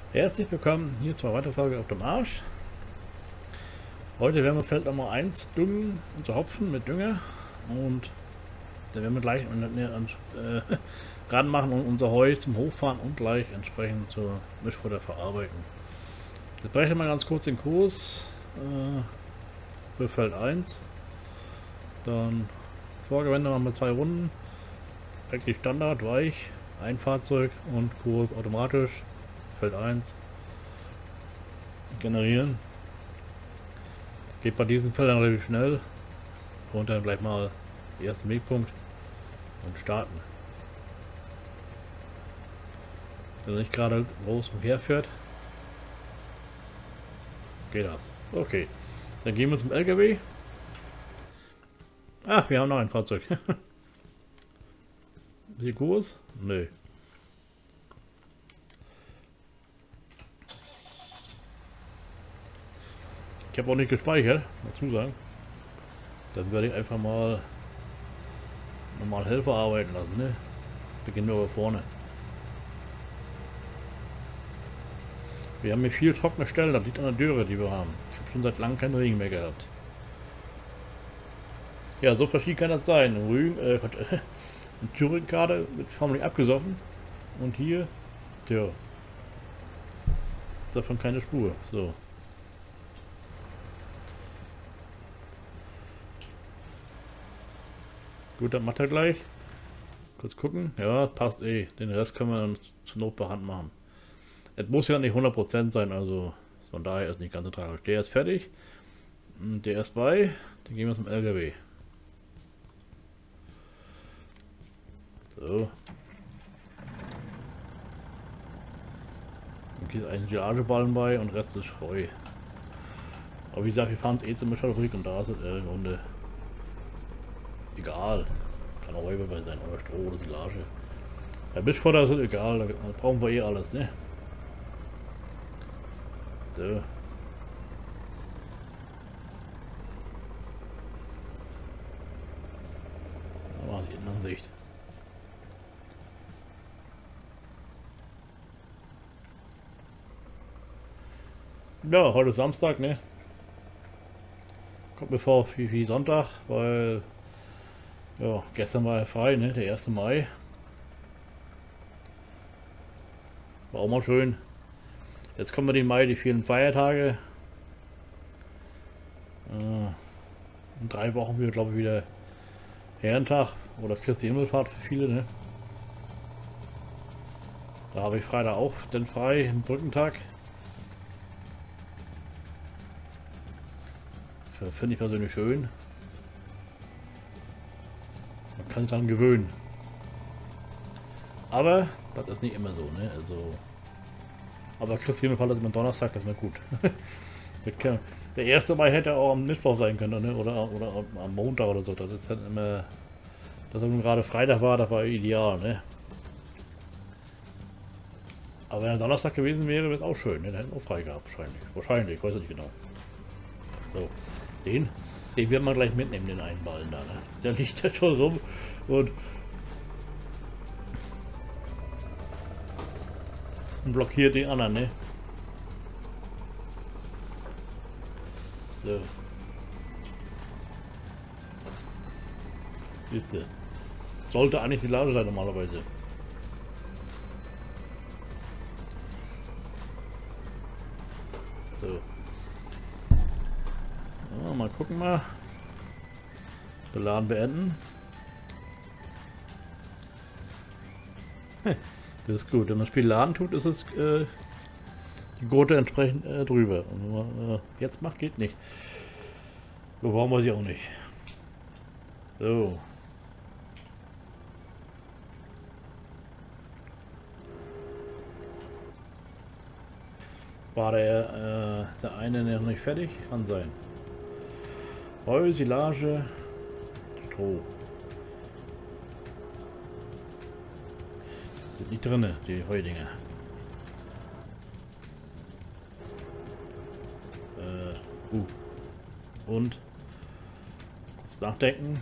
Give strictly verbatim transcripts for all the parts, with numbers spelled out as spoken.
Herzlich willkommen hier zur weiteren Folge auf dem Arsch. Heute werden wir Feld Nummer eins düngen, unser Hopfen mit Dünger, und dann werden wir gleich äh, ranmachen und unser Heu zum Hochfahren und gleich entsprechend zur Mischfutter verarbeiten. Jetzt brechen wir ganz kurz den Kurs äh, für Feld eins. Dann Vorgewende machen wir zwei Runden, eigentlich Standard, weich, ein Fahrzeug und Kurs automatisch. Feld eins generieren. Geht bei diesen Feldern relativ schnell. Und dann gleich mal den ersten Wegpunkt und starten. Wenn er nicht gerade groß umherfährt, geht das. Okay, dann gehen wir zum L K W. Ach, wir haben noch ein Fahrzeug. Ist hier Kurs? Nö. Ich habe auch nicht gespeichert, dazu sagen. Dann werde ich einfach mal normal Helfer arbeiten lassen. Ne? Beginnen wir aber vorne. Wir haben hier viel trockene Stellen, das liegt an der Dürre, die wir haben. Ich habe schon seit langem keinen Regen mehr gehabt. Ja, so verschieden kann das sein. Rügen, äh, in Thüringen gerade wird förmlich abgesoffen. Und hier, ja, ist davon keine Spur. So. Gut, dann macht er gleich. Kurz gucken. Ja, passt eh. Den Rest können wir dann zur Not per Hand machen. Es muss ja nicht hundert Prozent sein, also von daher ist nicht ganz so tragisch. Der ist fertig. Der ist bei. Dann gehen wir zum L K W. So. Dann geht ein Gelageballen bei und Rest ist Heu. Aber wie gesagt, wir fahren es eh zur Mischfabrik und da ist es äh, im Grunde egal. Kann auch Heu dabei sein, oder Stroh oder Silage. Bei Mischfutter ist es egal, da brauchen wir eh alles, ne? So. Da war die Innenansicht. Ja, heute ist Samstag, ne? Kommt mir vor wie, wie Sonntag, weil ja, gestern war ja frei, ne? Der erste Mai. War auch mal schön. Jetzt kommen wir den Mai, die vielen Feiertage. Äh, in drei Wochen wird, glaube ich, wieder Herrentag oder Christi Himmelfahrt für viele, ne? Da habe ich Freitag auch den frei, den Brückentag. Das finde ich persönlich schön. Man kann sich daran gewöhnen. Aber das ist nicht immer so, ne? Also, aber Christi Himmelfahrt ist immer Donnerstag, das ist nicht gut. Der erste Mai hätte auch am Mittwoch sein können, ne? Oder, oder am Montag oder so. Das ist halt immer, dass er nun gerade Freitag war, das war ideal, ne? Aber wenn er Donnerstag gewesen wäre, wäre es auch schön, ne? Der hätten auch frei gehabt, wahrscheinlich. Wahrscheinlich, ich weiß nicht genau. So, den, den werden wir gleich mitnehmen, den einen Ballen da, ne? Der liegt da schon rum und blockiert die anderen, ne? So. Siehst du. Sollte eigentlich die Lage sein normalerweise. So. Ja, mal gucken mal. Beladen beenden. Das ist gut. Wenn man das Spiel laden tut, ist es äh, die Gurte entsprechend äh, drüber. Und wenn man äh, jetzt macht, geht nicht. So brauchen wir sie auch nicht. So. War der, äh, der eine noch nicht fertig? Kann sein. Heu, Silage, Stroh. Sind nicht drinne, die Heudinger. Äh, uh. Und kurz nachdenken.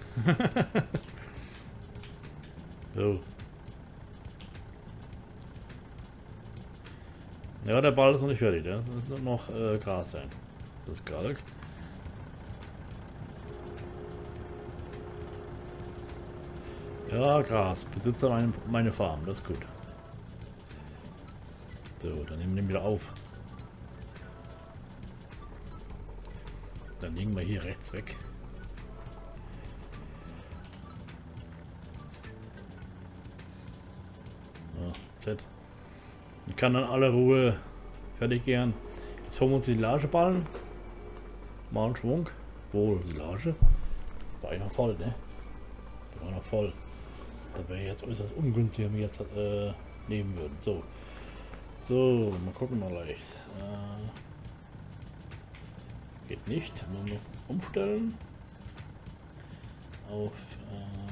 So. Ja, der Ball ist noch nicht fertig, der muss noch äh, Gras sein. Das ist Kalk. Ja, Gras. Besitzer meine, meine Farm, das ist gut. So, dann nehmen wir den wieder auf. Dann legen wir hier rechts weg. So, Z. Ich kann dann alle Ruhe fertig gehen. Jetzt holen wir uns die Silageballen. Mal einen Schwung. Wohl, Silage. War ich noch voll, ne? Der war noch voll. Da wäre jetzt äußerst ungünstig, wenn wir jetzt äh, nehmen würden. So. So, mal gucken mal leicht. Äh, geht nicht. Nur noch umstellen. Auf äh,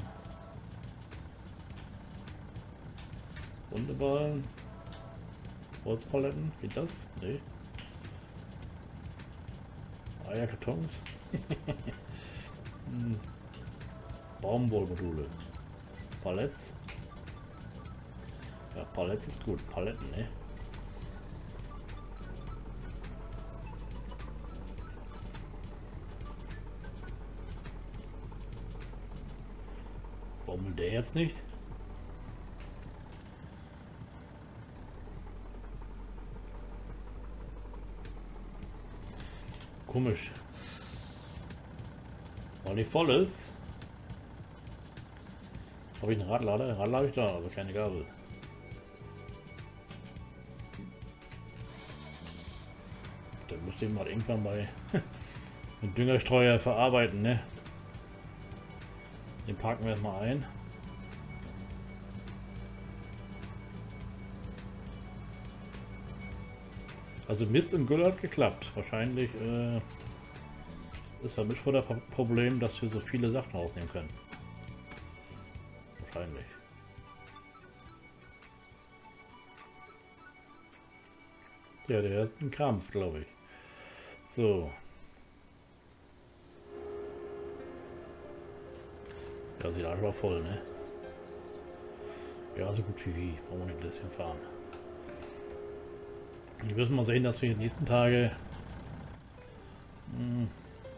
runde Ballen. Holzpaletten. Geht das? Nee. Eierkartons. hm. Baumwollmodule. Palettes. Ja, Palettes ist gut. Paletten, ne? Warum will der jetzt nicht? Komisch. Weil die voll ist. Habe ich einen Radlader? Den Radlader habe ich da, aber keine Gabel. Dann müsste ich mal irgendwann bei dem Düngerstreuer verarbeiten, ne? Den parken wir erstmal ein. Also Mist und Gülle hat geklappt. Wahrscheinlich äh, ist beim Mischfutter Problem, dass wir so viele Sachen rausnehmen können. Wahrscheinlich. Ja, der hat einen Krampf, glaube ich. So. Ja, sie war voll, ne? Ja, so gut wie wie. Brauchen wir nicht ein bisschen fahren. Wir müssen mal sehen, dass wir in den nächsten Tagen hm,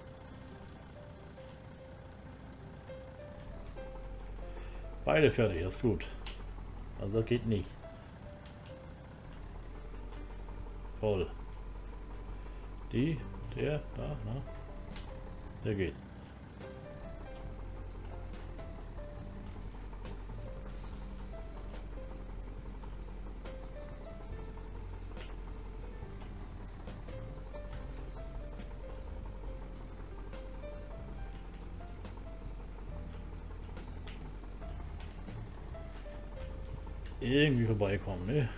beide fertig, das ist gut. Also das geht nicht. Voll. Die, der, da, na, der geht. Irgendwie vorbeikommen, ne?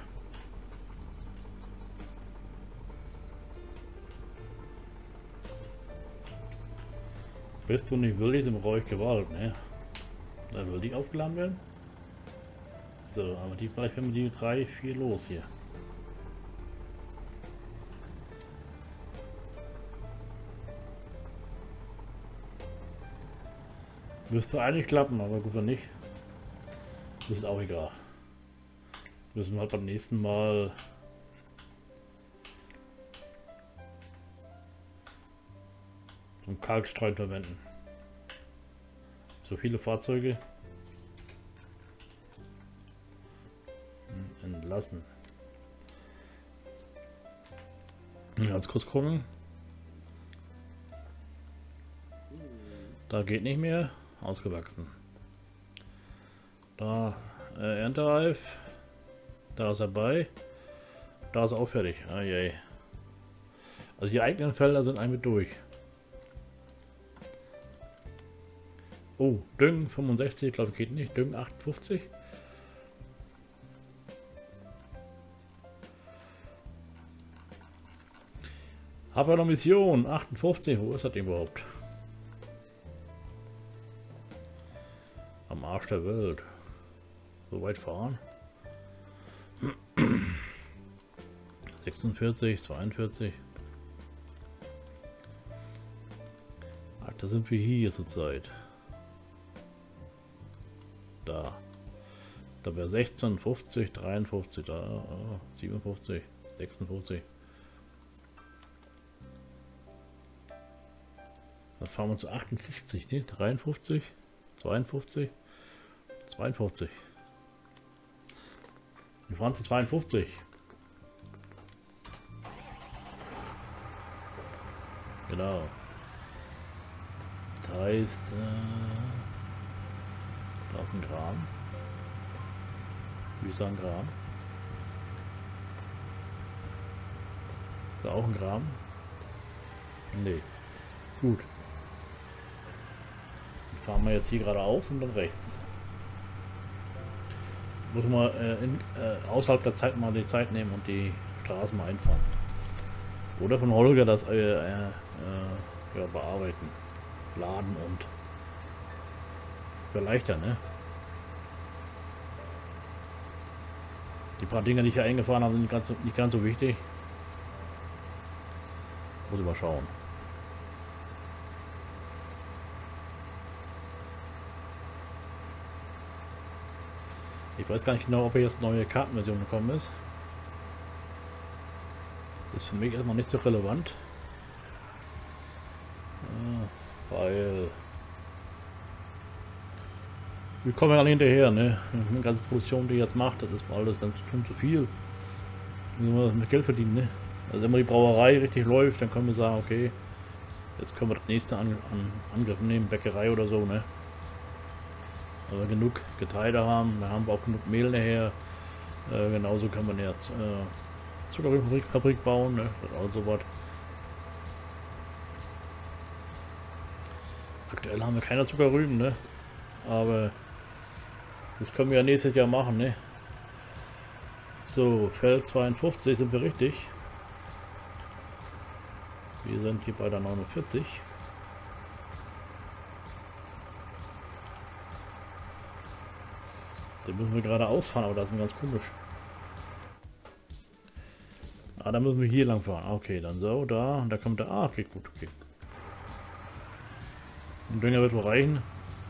Bist du nicht willig, im Räuch Gewalt, ne? Da will die aufgeladen werden. So, aber die vielleicht haben wir die drei, vier los hier. Müsste eigentlich klappen, aber gut, wenn nicht. Ist auch egal. Müssen wir halt beim nächsten Mal zum Kalkstreuen verwenden. So viele Fahrzeuge entlassen. Ganz kurz gucken. Da geht nicht mehr. Ausgewachsen. Da äh, Erntereif. Da ist er bei. Da ist er auch fertig. Ah, je. Also die eigenen Felder sind eigentlich durch. Oh, Düngen fünfundsechzig, glaube ich geht nicht. Düngen achtundfünfzig. Habe noch Mission achtundfünfzig. Wo ist das überhaupt? Am Arsch der Welt. So weit fahren. sechsundvierzig, zweiundvierzig. Ach, da sind wir hier zurzeit. Da. Da wäre sechzehn, fünfzig, dreiundfünfzig, da, oh, siebenundfünfzig. sechsundfünfzig. Dann fahren wir zu achtundfünfzig, ne? dreiundfünfzig, zweiundfünfzig, zweiundfünfzig. Wir fahren zu zweiundfünfzig. Genau. Das heißt, äh, da ist ein Graben. Wie ist ein Graben? Ist da auch ein Graben? Nee. Gut. Dann fahren wir jetzt hier geradeaus und dann rechts. Muss man äh, in, äh, außerhalb der Zeit mal die Zeit nehmen und die Straßen mal einfahren. Oder von Holger das äh, äh, äh, ja, bearbeiten, laden und erleichtern, ne? Die paar Dinger, die ich hier eingefahren habe, sind nicht ganz, nicht ganz so wichtig. Muss ich mal schauen. Ich weiß gar nicht genau, ob jetzt neue Kartenversion gekommen ist. Das ist für mich erstmal nicht so relevant. Ja, weil wir kommen ja alle hinterher, ne? Die ganze Produktion, die jetzt macht, das ist alles dann schon zu viel. Müssen wir mit Geld verdienen, ne? Also wenn mal die Brauerei richtig läuft, dann können wir sagen, okay, jetzt können wir das nächste an, an Angriff nehmen, Bäckerei oder so, ne? Also genug Getreide haben, wir haben auch genug Mehl nachher. Äh, genauso kann man jetzt äh, Zuckerrübenfabrik bauen, ne? Das ist auch so was. Aktuell haben wir keine Zuckerrüben, ne? Aber das können wir ja nächstes Jahr machen, ne? So, Feld zweiundfünfzig sind wir richtig. Wir sind hier bei der neunundvierzig. Den müssen wir gerade ausfahren, aber das ist ganz komisch. Ah, da müssen wir hier lang fahren. Okay, dann so, da, und da kommt der. Ah, okay, gut, okay. Ein Dünger wird wohl reichen.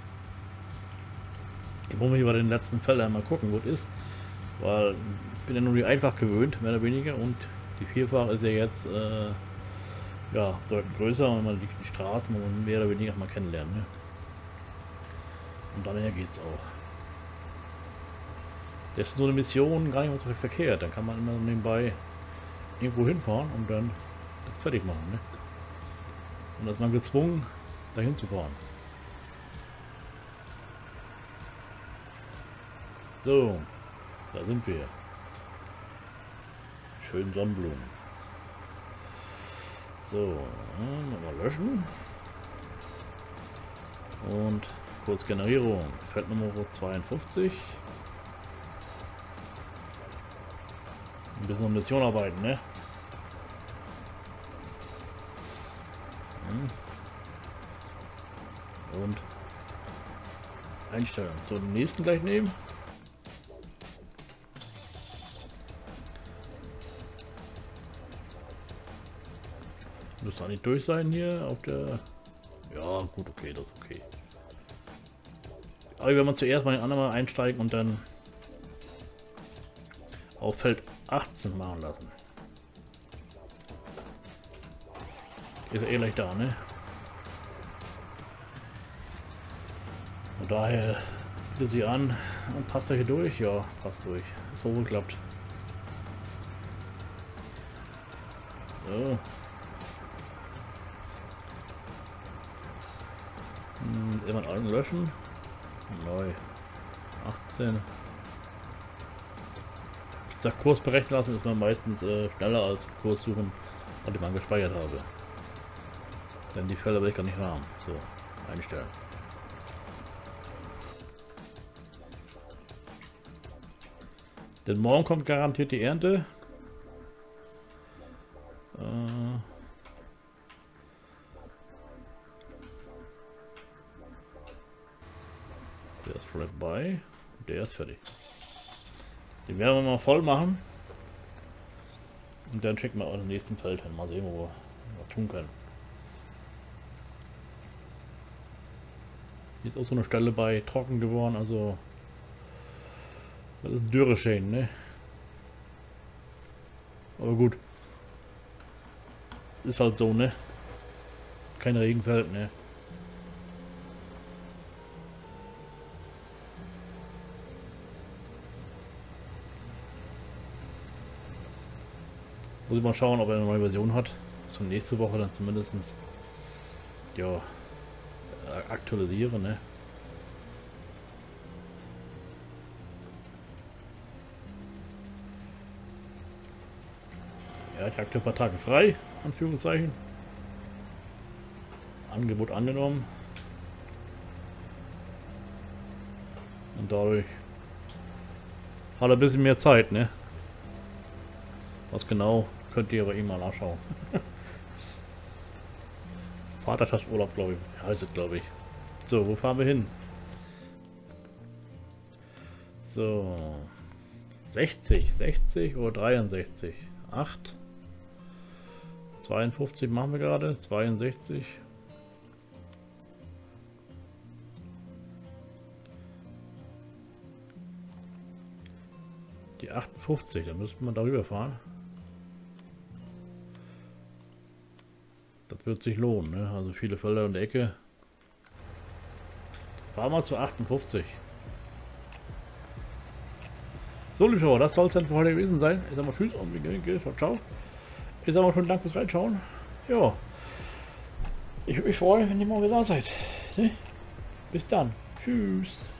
Ich muss mich bei den letzten Feldern mal gucken, wo es ist. Weil ich bin ja nur die einfach gewöhnt, mehr oder weniger. Und die Vierfach ist ja jetzt äh, ja, deutlich größer und man die, die Straßen muss man mehr oder weniger mal kennenlernen. Ne? Und daher geht's auch. Das ist so eine Mission gar nicht mal so verkehrt. Dann kann man immer nebenbei irgendwo hinfahren und dann das fertig machen. Ne? Und da ist man gezwungen, dahin zu fahren. So, da sind wir. Schön Sonnenblumen. So, nochmal löschen. Und kurz Generierung. Feld Nummer zweiundfünfzig. Ein bisschen um Mission arbeiten, ne? Und einstellen. So, den nächsten gleich nehmen. Müsste eigentlich durch sein hier auf der. Ja, gut, okay, das ist okay. Aber wenn man zuerst mal den anderen mal einsteigen und dann auf Feld achtzehn machen lassen. Ist ja eh gleich da, ne? Und daher bitte sie an und passt da hier durch. Ja, passt durch. Ist so geklappt. So. Hm, immer allen löschen. Neu. achtzehn. Ich sag Kurs berechnen lassen, ist man meistens äh, schneller als Kurs suchen, und den man gespeichert habe. Denn die Felder will ich gar nicht haben. So, einstellen. Denn morgen kommt garantiert die Ernte. Äh der ist vielleicht bei. Der ist fertig. Den werden wir mal voll machen. Und dann schicken wir auch den nächsten Feld hin. Mal sehen, wo wir was tun können. Hier ist auch so eine Stelle bei trocken geworden, also das ist ein Dürreschäden, ne? Aber gut. Ist halt so, ne? Kein Regen fällt, ne? Muss ich mal schauen, ob er eine neue Version hat. So nächste Woche dann zumindest ja, aktualisieren, ne? Ja, ich habe ein paar Tage frei, Anführungszeichen. Angebot angenommen. Und dadurch hat er ein bisschen mehr Zeit, ne? Was genau, könnt ihr aber ihm mal nachschauen. Vaterschaftsurlaub, glaube ich. Heißt es, glaube ich. So, wo fahren wir hin? So. sechzig, sechzig oder dreiundsechzig? acht. zweiundfünfzig machen wir gerade. zweiundsechzig. Die achtundfünfzig, da müsste man darüber fahren. Das wird sich lohnen, ne? Also viele Felder in der Ecke. Fahren wir zu achtundfünfzig. So, liebe Schauer, das soll es dann für heute gewesen sein. Ich sag mal tschüss und wir ciao. Ich sag mal schon Dank fürs Reinschauen. Ja. Ich würde mich freuen, wenn ihr mal wieder da seid. Ne? Bis dann. Tschüss.